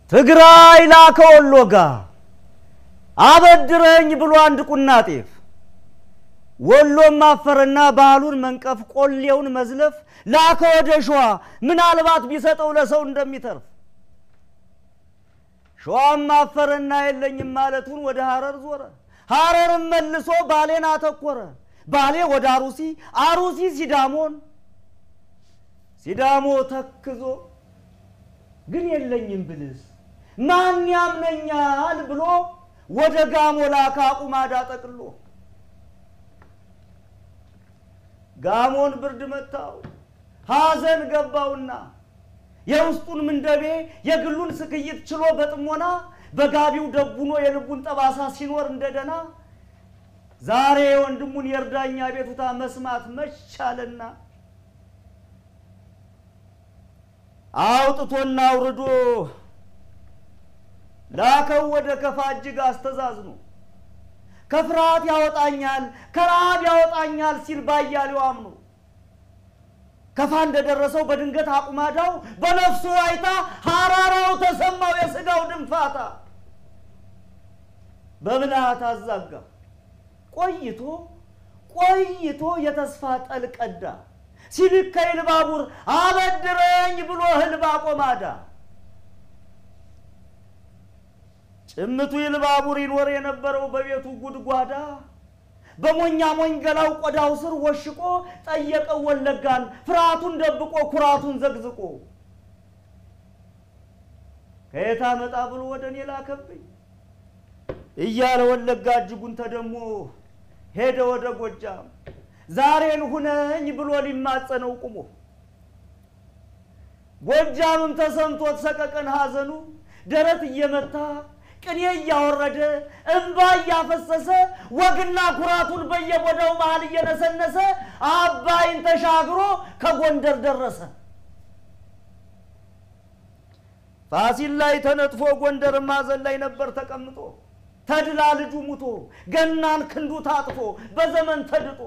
ትግራይ ላከወሎጋ አበድረኝ ብሎ አንድ ቁና ጤፍ ወሎም ማፈርና ባህሉን መንቀፍ ቆሌውን መዝለፍ ላከወደሽዋ ምናልባት ቢሰጠው ለሰው እንደሚተርፍ ሸዋም ማፈርና የለኝም ማለቱን ወደ ሐረር ዞረ ሐረርም መልሶ ባሌን አተኮረ ባሌ ወደ አሩሲ ሲዳሞን ሲዳሞ ተክዞ ግን የለኝም ብልስ ማን ያምነኛል ብሎ ወደ ጋሞ ላካ ቁማዳ ጠቅሎ ጋሞን ብርድ መታው ሐዘን ገባውና የውስጡን ምንደቤ የግሉን ስክይት ችሎ በጥሞና በጋቢው ደጉኖ የልቡን ጠባሳ ሲኖር እንደደና ዛሬ ወንድሙን የርዳኛ ቤቱታ መስማት መቻለና አውጥቶና አውርዶ ላከው ወደ ከፋ እጅግ አስተዛዝኖ ከፍርሃት ያወጣኛል ከራብ ያወጣኛል ሲል ባያሌው አምኖ ከፋ እንደደረሰው በድንገት አቁማዳው በነፍሱ አይታ ሐራራው ተሰማው የስጋው ድንፋታ በብልሃት አዛጋ ቆይቶ የተስፋ ጠልቀዳ ሲልከይ ልባቡር አበድረኝ ብሎ ህልባ ቆማዳ ጭምቱ ይልባቡር ይኖር የነበረው በቤቱ ጉድጓዳ በሞኛ ሞንገላው ቆዳው ስር ወሽቆ ጠየቀው ወለጋን ፍራቱን ደብቆ ኩራቱን ዘግዝቆ ከየታ መጣ ብሎ ወደኔ ላከብኝ እያለ ወለጋ እጅጉን ተደሞ ሄደ ወደ ጎጃም ዛሬን ሁነኝ ብሎ ሊማጸነው ቁሞ ጎጃምም ተሰምቶት ሰቀቀን ሐዘኑ ደረት እየመታ ቅኔ ያወረደ እንባ ያፈሰሰ ወግና ኩራቱን በየቦታው መሃል እየነሰነሰ አባይን ተሻግሮ ከጎንደር ደረሰ ፋሲል ላይ ተነጥፎ ጎንደር ማዘን ላይ ነበር ተቀምጦ ተድላ ልጁ ሙቶ ገናን ክንዱ ታጥፎ በዘመን ተድጦ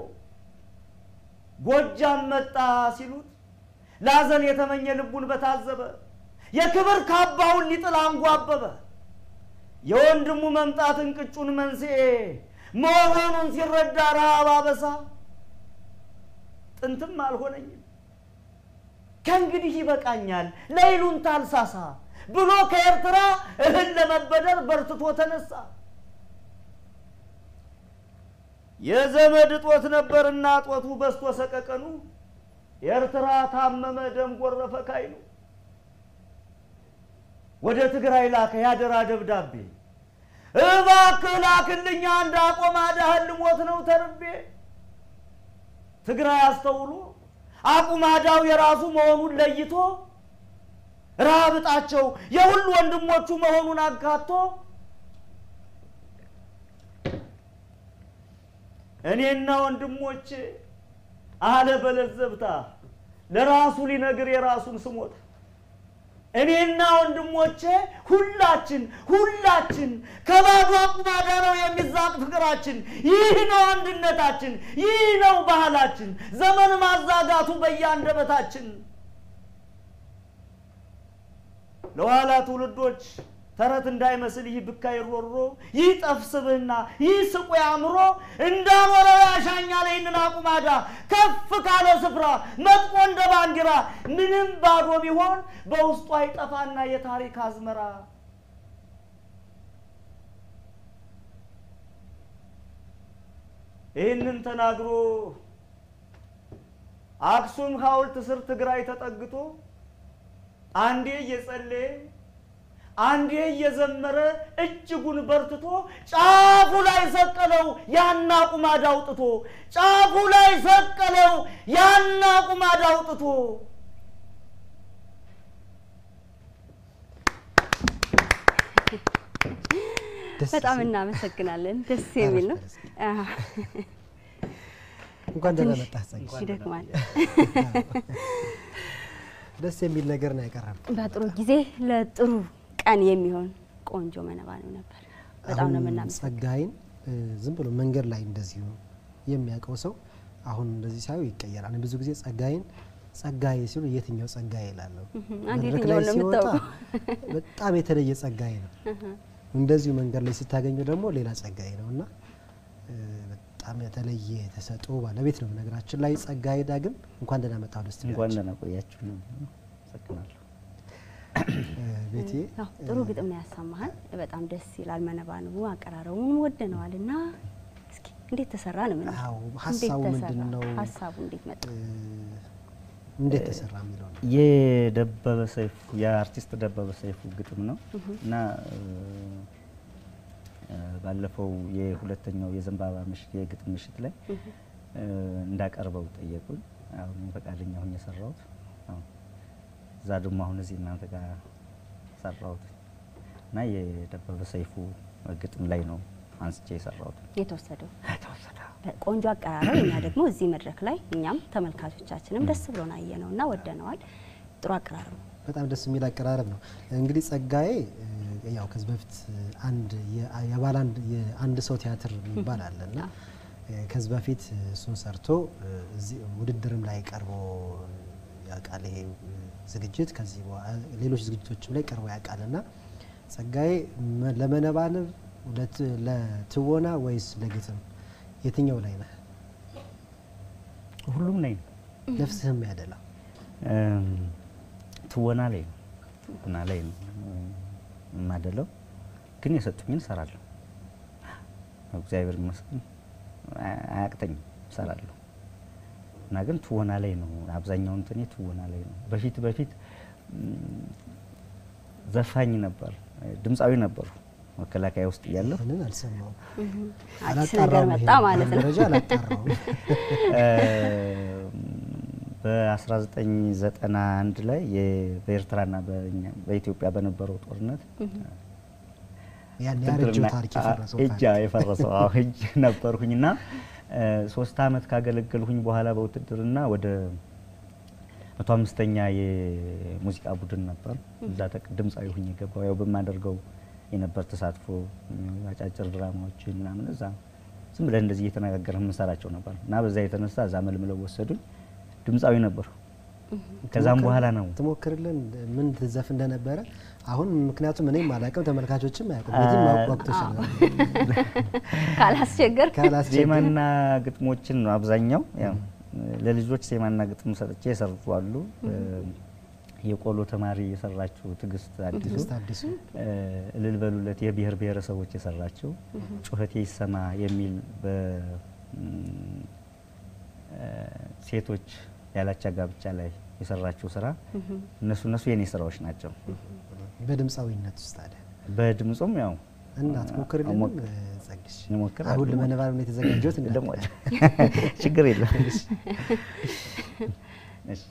ጎጃም መጣ ሲሉት ላዘን የተመኘ ልቡን በታዘበ የክብር ካባውን ሊጥል አንጓበበ የወንድሙ መምጣትን ቅጩን መንስኤ መሆኑን ሲረዳ ረሃብ አበሳ ጥንትም አልሆነኝም ከእንግዲህ ይበቃኛል ለይሉን ታልሳሳ ብሎ ከኤርትራ እህል ለመበደር በርትቶ ተነሳ የዘመድ ጦት ነበርና ጦቱ በስቶ ሰቀቀኑ ኤርትራ ታመመ ደም ጎረፈ ካይኑ ወደ ትግራይ ላከ ያደራ ደብዳቤ እባክህ ላክልኝ አንድ አቆማዳ ህልሞት ነው ተርቤ ትግራይ አስተውሎ አቁማዳው የራሱ መሆኑን ለይቶ ራብጣቸው የሁሉ ወንድሞቹ መሆኑን አጋቶ እኔና ወንድሞቼ አለ በለዘብታ ለራሱ ሊነግር የራሱን ስሞት እኔና ወንድሞቼ ሁላችን ከባዶ አቁማዳ ነው የሚዛቅ ፍቅራችን ይህ ነው አንድነታችን ይህ ነው ባህላችን ዘመን ማዛጋቱ በያንደበታችን ለኋላ ትውልዶች ተረት እንዳይመስል ይህ ብካይ ሮሮ ይህ ጠፍስብና ይህ ስቁ ያምሮ እንዳሞራው ያሻኛል ይህንን አቁማዳ ከፍ ካለ ስፍራ መጥቆ እንደ ባንዲራ ምንም ባዶ ቢሆን በውስጡ አይጠፋና የታሪክ አዝመራ ይህንን ተናግሮ አክሱም ሐውልት ስር ትግራይ ተጠግቶ አንዴ እየጸለየ አንዴ እየዘመረ እጅጉን በርትቶ ጫፉ ላይ ሰቀለው ያና ቁማዳ አውጥቶ ጫፉ ላይ ሰቀለው ያና ቁማዳ አውጥቶ በጣም እናመሰግናለን ደስ የሚል ነው እንኳን ደህና መጣህ ጸጋ ይደክማል ደስ የሚል ነገር ነው ያቀረበው በጥሩ ጊዜ ለጥሩ ቀን የሚሆን ቆንጆ መነባነብ ነበር በጣም ነው የምናመሰግነው ጸጋይን ዝም ብሎ መንገድ ላይ እንደዚህ የሚያቀው ሰው አሁን እንደዚህ ሳይው ይቀየራል ብዙ ጊዜ ጸጋይን ጸጋዬ ሲሉ የትኛው ጸጋዬ ይላለው አንዴ መድረክ የትኛው ላይ ነው ሲወጣ የምታውቀው? በጣም የተለየ ጸጋዬ ነው። እንደዚሁ መንገድ ላይ ስታገኘው ደግሞ ሌላ ጸጋዬ ነውና በጣም የተለየ ተሰጥኦ ባለቤት ነው። ነገራችን ላይ ጸጋዬ ዳግም እንኳን ደህና መጣህ ደስ ይላል። እንኳን ደህና ቆያችሁ ነው። ሰክናለሁ ቤቴ ጥሩ ግጥም ነው ያሰማሃል። በጣም ደስ ይላል። መነባንቡ አቀራረቡን ወደነዋልና እስኪ እንዴት ተሰራ ነው? ምን አዎ ሐሳቡ ምንድነው? ሐሳቡ እንዴት መጣ? እንዴት ተሰራ የሚለው ነው። የደበበ ሰይፉ የአርቲስት ደበበ ሰይፉ ግጥም ነው እና ባለፈው የሁለተኛው የዘንባባ ምሽት የግጥም ምሽት ላይ እንዳቀርበው ጠየቁኝ። አሁን ፈቃደኛ ሆኜ የሰራሁት እዛ ደግሞ አሁን እዚህ እናንተ ጋር ሰራሁት እና የደበበ ሰይፉ ግጥም ላይ ነው አንስቼ የሰራሁት። የተወሰደው ቆንጆ አቀራረብ እኛ ደግሞ እዚህ መድረክ ላይ እኛም ተመልካቾቻችንም ደስ ብሎን አየነውና ወደነዋል። ጥሩ አቀራረብ ነው። በጣም ደስ የሚል አቀራረብ ነው። እንግዲህ ጸጋዬ ያው ከዚህ በፊት አንድ ሰው ቲያትር የሚባል አለና ከዚህ በፊት እሱን ሰርቶ እዚህ ውድድርም ላይ ቀርቦ ያውቃል። ይሄ ዝግጅት ከዚህ ሌሎች ዝግጅቶችም ላይ ቀርቦ ያውቃልና ጸጋዬ ለመነባነብ ለትወና ወይስ ለግጥም የትኛው ላይ ነህ? ሁሉም ላይ ነፍስህም ያደላ ትወና ላይ ነው። ትወና ላይ ነው የማደለው፣ ግን የሰጡኝን እሰራለሁ። እግዚአብሔር ይመስገን አያቅተኝም፣ እሰራለሁ እና ግን ትወና ላይ ነው አብዛኛው እንትኔ ትወና ላይ ነው። በፊት ዘፋኝ ነበር፣ ድምጻዊ ነበር መከላከያ ውስጥ እያለሁ። ምንን አልሰማው አዲስ ነገር መጣ ማለት ነው። ደረጃ አላጣራው። በ1991 ላይ በኤርትራና በኢትዮጵያ በነበረው ጦርነት ያን ያረጀው ታሪክ የፈረሰው እጅ ነበርኩኝና 3 አመት ካገለገልኩኝ በኋላ በውትድርና ወደ 105ኛ የሙዚቃ ቡድን ነበር። እዛ ድምጻዊ ሆኜ ገባው። ያው በማደርገው የነበር ተሳትፎ አጫጭር ድራማዎችን ምናምን እዛ ዝም ብለን እንደዚህ እየተነጋገርን እንሰራቸው ነበር እና በዛ የተነሳ እዛ መልምለው ወሰዱኝ። ድምጻዊ ነበር። ከዛም በኋላ ነው ተሞክርልን ምን ትዘፍ እንደነበረ አሁን ምክንያቱም እኔም አላውቅም ተመልካቾችም አያውቁም። ቤትም ማቋቋም ካላስቸገር ዜማና ግጥሞችን ነው አብዛኛው። ያው ለልጆች ዜማና ግጥም ሰጥቼ የሰርቷሉ። የቆሎ ተማሪ የሰራችው ትግስት አዲሱ እልል በሉለት የብሔር ብሔረሰቦች የሰራችው ጩኸቴ ይሰማ የሚል በሴቶች ያላቻ ጋብቻ ላይ የሰራችው ስራ እነሱ የኔ ስራዎች ናቸው። በድምጻዊነት ውስጥ አለ በድምጹም ያው እናት ሞክርልን ጸግሽ ሞክር አሁን ለመነባር ነው የተዘጋጀሁት ደግሞ ችግር የለም። እሺ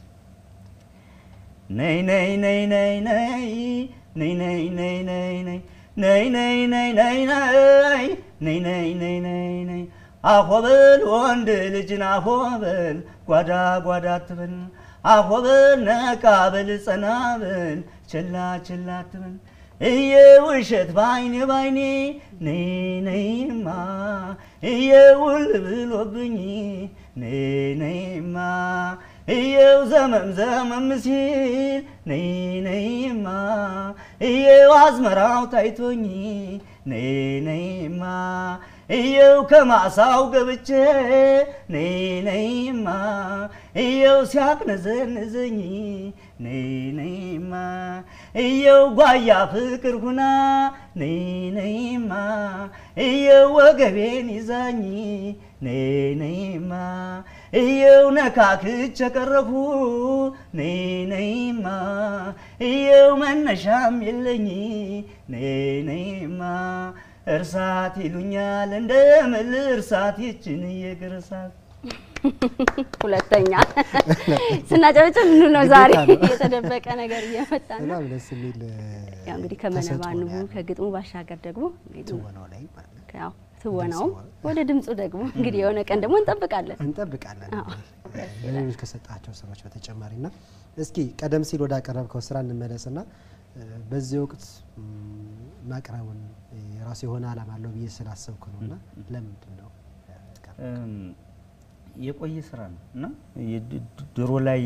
ነይ ነይ ነይ ነይ ነይ ነይ ነይ ነይ ነይ ነይ ነይ ነይ ነይ ነይ ነይ ነይ ነይ ነይ አሆበል ወንድ ልጅን አሆበል ጓዳ ጓዳ አትበል አሆበል ነቃ በል ጸና በል ችላ ችላ አትበል እየውሸት ባይኔ ነይ ነይማ እየውል ብሎብኝ ነይ ነይማ እየው ዘመም ሲል ነይ ነይማ እየው አዝመራው ታይቶኝ ነይ ነይማ እየው ከማሳው ገብቼ ነይ ነይማ እየው ሲያቅነዘንዘኝ ነይ ነይማ እየው ጓያ ፍቅር ሁና ነይ ነይማ እየው ወገቤን ይዛኝ ነይ ነይማ እየው ነካክቼ ቀረሁ ነይ ነይማ እየው መነሻም የለኝ ነይ ነይማ እርሳት ይሉኛል እንደምል እርሳት ይችን የግርሳት ሁለተኛ ስናጨበጭብ ምን ነው ዛሬ የተደበቀ ነገር እየመጣ ነው። በጣም ደስ የሚል ያው እንግዲህ ከመነባንቡ ከግጥሙ ባሻገር ደግሞ እንግዲህ ትወናው ላይ ማለት ነው። ያው ትወናው ወደ ድምጹ ደግሞ እንግዲህ የሆነ ቀን ደግሞ እንጠብቃለን። ለሌሎች ከሰጣቸው ስራዎች በተጨማሪና እስኪ ቀደም ሲል ወደ አቀረብከው ስራ እንመለስና በዚህ ወቅት ማቅረቡን የራሱ የሆነ ዓላማ አለው ብዬ ስላሰብኩ ነውና ለምንድን ነው የቆየ ስራ ነው እና ድሮ ላይ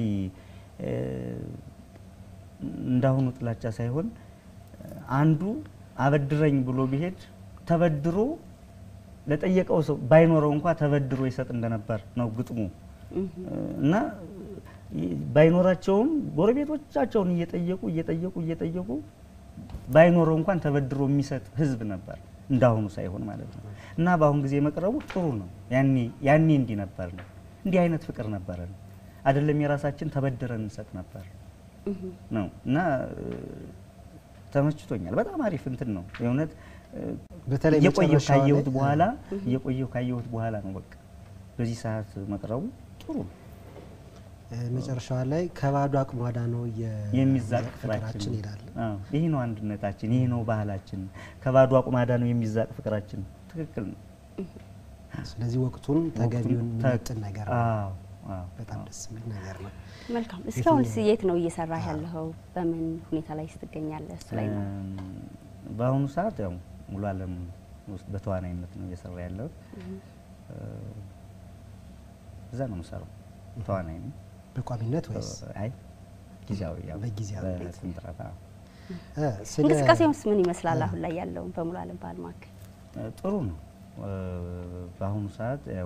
እንዳሁኑ ጥላቻ ሳይሆን አንዱ አበድረኝ ብሎ ቢሄድ ተበድሮ ለጠየቀው ሰው ባይኖረው እንኳን ተበድሮ ይሰጥ እንደነበር ነው ግጥሙ እና ባይኖራቸውም ጎረቤቶቻቸውን እየጠየቁ ባይኖረው እንኳን ተበድሮ የሚሰጥ ህዝብ ነበር እንዳሁኑ ሳይሆን ማለት ነው እና በአሁን ጊዜ መቅረቡ ጥሩ ነው ያኔ እንዲህ ነበር ነው እንዲህ አይነት ፍቅር ነበር አይደለም የራሳችን ተበድረን እንሰጥ ነበር ነው እና ተመችቶኛል በጣም አሪፍ እንትን ነው የእውነት በተለይ የቆየው ካየሁት በኋላ ነው በቃ በዚህ ሰዓት መቅረቡ ጥሩ ነው መጨረሻው ላይ ከባዶ አቅሟዳ ነው የሚዛቅ ፍቅራችን ይላል ይሄ ነው አንድነታችን ይሄ ነው ባህላችን ከባዶ አቅሟዳ ነው የሚዛቅ ፍቅራችን ትክክል ነው ስለዚህ ወቅቱን ተገቢውን ምጥን ነገር ነው በጣም ደስ የሚል ነገር ነው መልካም እስካሁን የት ነው እየሰራ ያለው በምን ሁኔታ ላይ ትገኛለህ እሱ ላይ ነው በአሁኑ ሰዓት ያው ሙሉ ዓለም ውስጥ በተዋናይነት ነው እየሰራ ያለው እዛ ነው የምሰራው ተዋናይ ነው በቋሚነት ወይስ አይ ጊዜያዊ ያው በጊዜያዊ በስንጥራታ እንቅስቃሴውስ ምን ይመስላል አሁን ላይ ያለው በሙሉ ዓለም ባህል ማዕከል ጥሩ ነው በአሁኑ ሰዓት ያው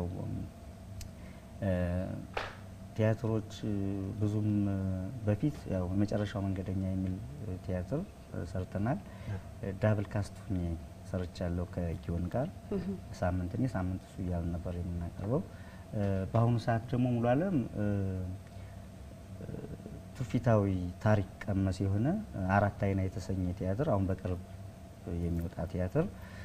ቲያትሮች ብዙም በፊት ያው የመጨረሻው መንገደኛ የሚል ቲያትር ሰርተናል ዳብል ካስት ሆኜ ሰርቻለሁ ከጊዮን ጋር ሳምንት እሱ እያልን ነበር የምናቀርበው በአሁኑ ሰዓት ደግሞ ሙሉ ዓለም ትውፊታዊ ታሪክ ቀመስ የሆነ አራት አይና የተሰኘ ቲያትር አሁን በቅርብ የሚወጣ ቲያትር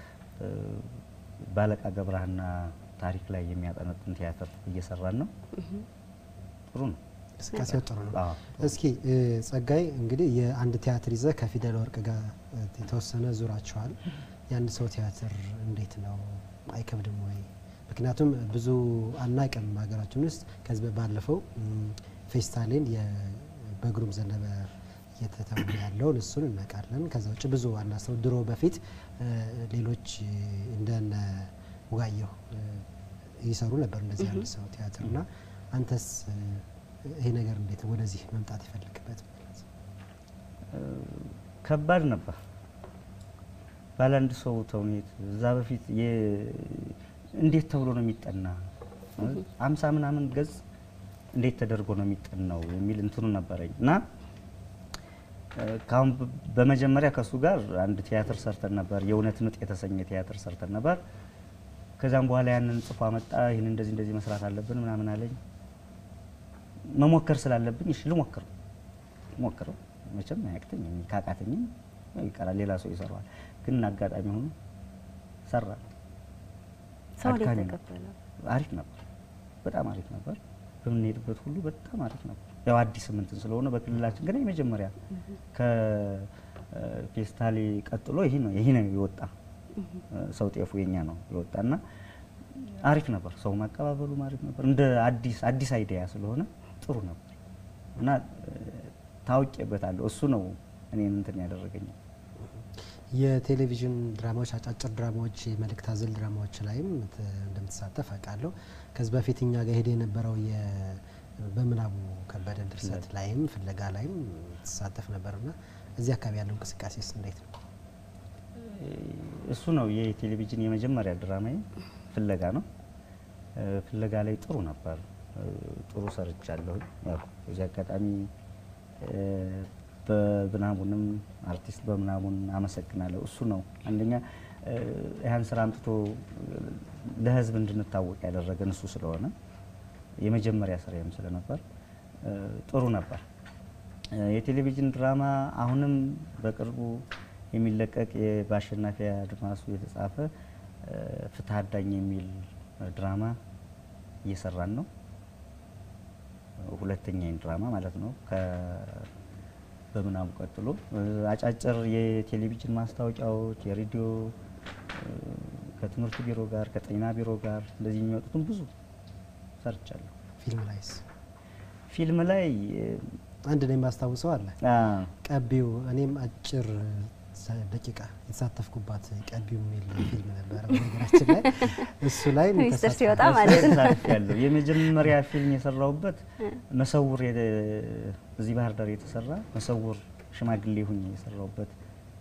ባለቃ ገብረሃና ታሪክ ላይ የሚያጠነጥን ቲያትር እየሰራን ነው ጥሩ ነው እስካሴው ጥሩ ነው እስኪ ጸጋይ እንግዲህ የአንድ ቲያትር ይዘ ከፊደል ወርቅ ጋር የተወሰነ ዙራቸዋል ያን ሰው ቲያትር እንዴት ነው አይከብድም ወይ ምክንያቱም ብዙ አናቀም ሀገራችን ውስጥ ከዚህ ባለፈው ፌስታሊን የበግሩም ዘነበ እየተተወነ ያለውን እሱን እናውቃለን ከዛ ውጭ ብዙ አናስተው ድሮ በፊት ሌሎች እንደነ ወጋየሁ ይሰሩ ነበር እንደዚህ ያለ ሰው ቲያትርና አንተስ ይሄ ነገር እንዴት ወደዚህ መምጣት ይፈልክበት ከባድ ነበር ባላንድ ሰው ተውኔት እዛ በፊት እንዴት ተብሎ ነው የሚጠና 50 ምናምን ገጽ እንዴት ተደርጎ ነው የሚጠናው የሚል እንትኑ ነበርና ካም በመጀመሪያ ከሱ ጋር አንድ ቲያትር ሰርተን ነበር የእውነት ምጥ የተሰኘ ቲያትር ሰርተን ነበር ከዛም በኋላ ያንን ጽፎ አመጣ ይሄን እንደዚህ መስራት አለብን ምናምን አለኝ መሞከር ስላለብኝ እሺ ልሞክረው መቼም አያቅተኝ ካቃተኝ ይቀራል ሌላ ሰው ይሰራዋል ግን አጋጣሚ ሆኖ ሰራ ሰው ተቀበለ አሪፍ ነበር በጣም አሪፍ ነበር በምንሄድበት ሁሉ በጣም አሪፍ ነበር ያው አዲስ እንትን ስለሆነ በክልላችን ግን የመጀመሪያ ከፌስታሊ ቀጥሎ ይሄ ነው ይወጣ ሰው ጤፉ የኛ ነው ይወጣና አሪፍ ነበር ሰው ማቀባበሉ አሪፍ ነበር እንደ አዲስ አይዲያ ስለሆነ ጥሩ ነበር እና ታውቂበታለሁ እሱ ነው እኔን እንትን ያደረገኝ የቴሌቪዥን ድራማዎች አጫጭር ድራማዎች መልእክት አዘል ድራማዎች ላይም እንደምትሳተፍ አውቃለሁ ከዚህ በፊት እኛ ጋር ሄደ የነበረው በምናቡ ከበደ ድርሰት ላይም ፍለጋ ላይም ተሳተፍ ነበርና እዚህ አካባቢ ያለው እንቅስቃሴስ እንዴት ነው እሱ ነው የቴሌቪዥን የመጀመሪያ ድራማዬ ፍለጋ ነው ፍለጋ ላይ ጥሩ ነበር ጥሩ ሰርቻለሁ ያው እዚህ አጋጣሚ በምናቡንም አርቲስት በምናቡን አመሰግናለሁ እሱ ነው አንደኛ ያን ስራ አምጥቶ ለህዝብ እንድንታወቅ ያደረገን እሱ ስለሆነ የመጀመሪያ ስራዬም ስለነበር ጥሩ ነበር የቴሌቪዥን ድራማ አሁንም በቅርቡ የሚለቀቅ የባሸናፊ አድማሱ የተጻፈ ፍትህ አዳኝ የሚል ድራማ እየሰራን ነው ሁለተኛው ድራማ ማለት ነው በምናቡ ቀጥሎ አጫጭር የቴሌቪዥን ማስታወቂያዎች የሬዲዮ ከትምህርት ቢሮ ጋር ከጤና ቢሮ ጋር እንደዚህ የሚወጡትን ብዙ ሰርቻለሁ ፊልም ላይ አንድ ላይ ማስታወሰው አለ ቀቢው እኔም አጭር ደቂቃ የተሳተፍኩባት ቀቢው የሚል ፊልም ነበር በነገራችን ላይ እሱ ላይ ሚስተር ሲወጣ ማለት ነው ያለው የመጀመሪያ ፊልም የሰራውበት መሰውር እዚህ ባህር ዳር የተሰራ መሰውር ሽማግሌ ሆኜ የሰራውበት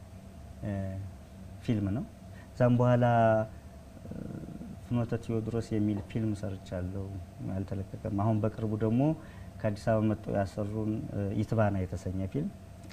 ፊልም ነው። ዛም በኋላ ፍኖተ ቴዎድሮስ የሚል ፊልም ሰርቻለሁ ያልተለቀቀም። አሁን በቅርቡ ደግሞ ከአዲስ አበባ መጥተው ያሰሩን ይትባና የተሰኘ ፊልም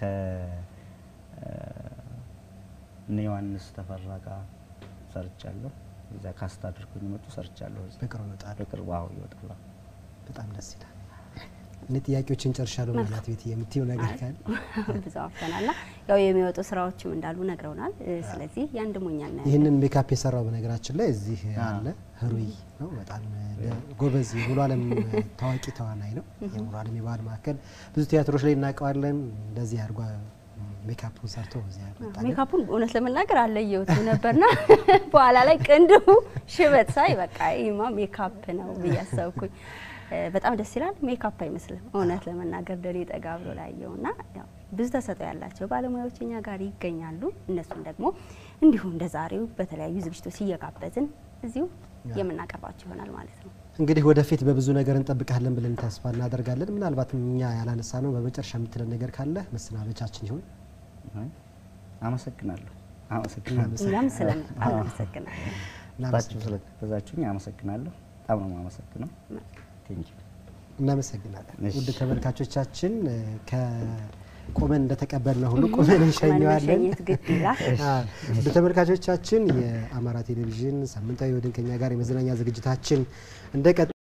ዮሐንስ ተፈራ ጋር ሰርቻለሁ። እዛ ካስት አድርጎኝ መጡ ሰርቻለሁ። በቅርቡ አዎ ይወጣል። በጣም ደስ ይላል። እኔ ጥያቄዎችን ጨርሻለሁ ማለት ቤት የምትይው ነገር ካለ ብዙ አፍተናልና ያው የሚወጡ ስራዎችም እንዳሉ ነግረውናል። ስለዚህ ያን ደሞኛና ይሄንን ሜካፕ የሰራው በነገራችን ላይ እዚህ አለ ህሩይ ነው። በጣም ጎበዝ ሙሉ ዓለም ታዋቂ ተዋናይ ነው። የሙሉ ዓለም የባህል ማዕከል ብዙ ቲያትሮች ላይ እናቀዋለን። እንደዚህ አድርጓ ሜካፑን ሰርቶ እዚህ ያመጣል። ሜካፑን እውነት ለመናገር አለየውት ነበርና በኋላ ላይ ቅንድቡ ሽበት ሳይ በቃ ይማ ሜካፕ ነው ብያሰብኩኝ። በጣም ደስ ይላል። ሜካፕ አይመስልም እውነት ለመናገር ደሬ ጠጋ ብሎ ላየውና ያው ብዙ ተሰጥኦ ያላቸው ባለሙያዎች እኛ ጋር ይገኛሉ። እነሱም ደግሞ እንዲሁ እንደዛሬው በተለያዩ ዝግጅቶች እየጋበዝን እዚሁ የምናቀርባቸው ይሆናል ማለት ነው። እንግዲህ ወደፊት በብዙ ነገር እንጠብቃለን ብለን ተስፋ እናደርጋለን። ምናልባት እኛ ያላነሳ ነው በመጨረሻ የምትለን ነገር ካለ መሰናበቻችን ይሁን። አመሰግናለሁ። እኛም አመሰግናለሁ። ባችሁ ስለተዛችሁኝ አመሰግናለሁ። በጣም ነው የማመሰግነው። እናመሰግናለን። ውድ ተመልካቾቻችን ከቆመን እንደተቀበልነው ሁሉ ቆመን እንሸኘዋለን። ውድ ተመልካቾቻችን የአማራ ቴሌቪዥን ሳምንታዊ ወድን ከኛ ጋር የመዝናኛ ዝግጅታችን እንደቀጠለ